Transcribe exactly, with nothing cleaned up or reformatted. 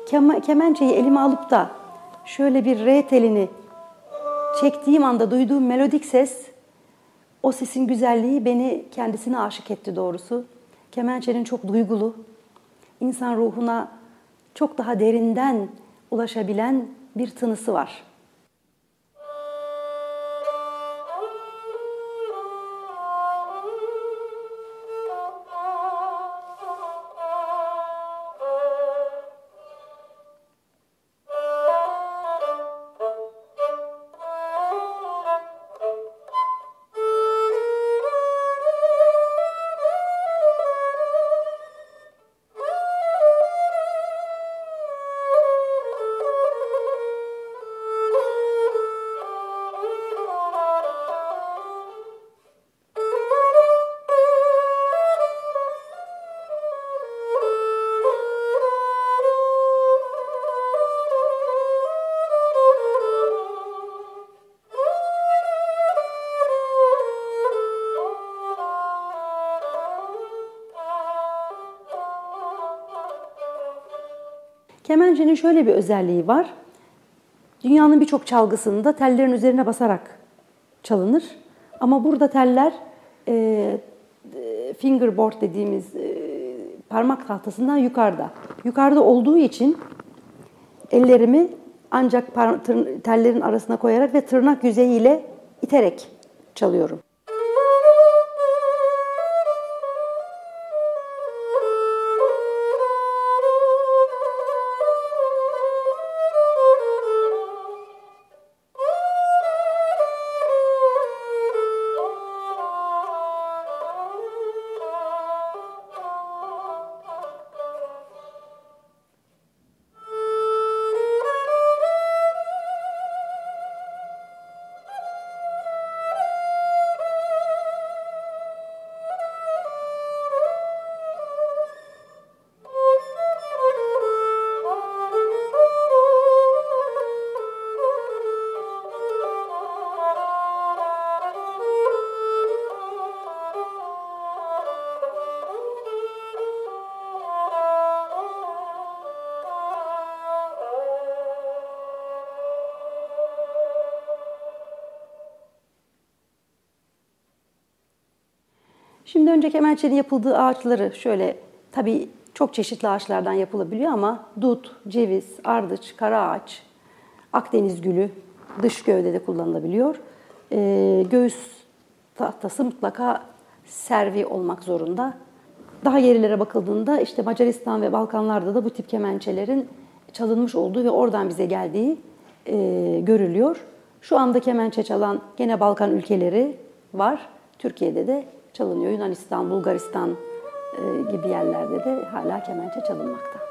Kema, kemençeyi elime alıp da şöyle bir re telini çektiğim anda duyduğum melodik ses, o sesin güzelliği beni kendisine aşık etti doğrusu. Kemençenin çok duygulu, insan ruhuna çok daha derinden ulaşabilen bir tınısı var. Kemençenin şöyle bir özelliği var. Dünyanın birçok çalgısında tellerin üzerine basarak çalınır. Ama burada teller e, fingerboard dediğimiz e, parmak tahtasından yukarıda. Yukarıda olduğu için ellerimi ancak tellerin arasına koyarak ve tırnak yüzeyiyle iterek çalıyorum. Şimdi önce kemençenin yapıldığı ağaçları şöyle, tabii çok çeşitli ağaçlardan yapılabiliyor ama dut, ceviz, ardıç, karaağaç, Akdeniz gülü dış gövdede kullanılabiliyor. Ee, göğüs tahtası mutlaka servi olmak zorunda. Daha gerilere bakıldığında işte Macaristan ve Balkanlarda da bu tip kemençelerin çalınmış olduğu ve oradan bize geldiği e, görülüyor. Şu anda kemençe çalan gene Balkan ülkeleri var. Türkiye'de de çalınıyor. Yunanistan, Bulgaristan e, gibi yerlerde de hala kemençe çalınmakta.